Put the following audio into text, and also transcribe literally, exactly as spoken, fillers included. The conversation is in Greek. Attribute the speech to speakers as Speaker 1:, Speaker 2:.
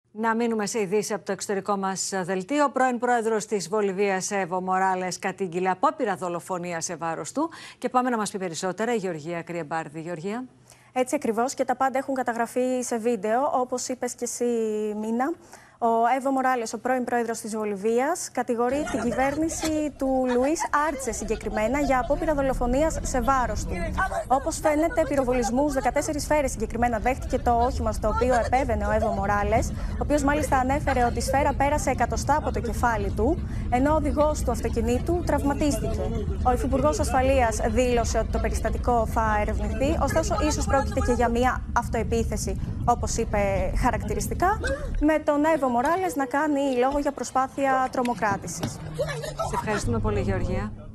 Speaker 1: Να μείνουμε σε ειδήσεις από το εξωτερικό μας δελτίο. Ο πρώην πρόεδρος της Βολιβίας, Εύω Μοράλες, κατήγγειλε απόπειρα δολοφονία σε βάρος του. Και πάμε να μας πει περισσότερα η Γεωργία Κρυεμπάρδη. Γεωργία.
Speaker 2: Έτσι ακριβώς, και τα πάντα έχουν καταγραφεί σε βίντεο, όπως είπες και εσύ, Μίνα. Ο Εύω Μοράλες, ο πρώην πρόεδρος της Βολιβίας, κατηγορεί την κυβέρνηση του Λουίς Άρτσε συγκεκριμένα για απόπειρα δολοφονίας σε βάρος του. Όπως φαίνεται, πυροβολισμούς δεκατέσσερις σφαίρες συγκεκριμένα δέχτηκε το όχημα στο οποίο επέβαινε ο Εύω Μοράλες, ο οποίος μάλιστα ανέφερε ότι η σφαίρα πέρασε εκατοστά από το κεφάλι του, ενώ ο οδηγός του αυτοκινήτου τραυματίστηκε. Ο Υφυπουργός Ασφαλείας δήλωσε ότι το περιστατικό θα ερευνηθεί, ωστόσο ίσως πρόκειται και για μια αυτοεπίθεση, όπως είπε χαρακτηριστικά, με τον Εύω Μοράλες να κάνει λόγο για προσπάθεια τρομοκράτησης.
Speaker 1: Σε ευχαριστούμε πολύ, Γεωργία.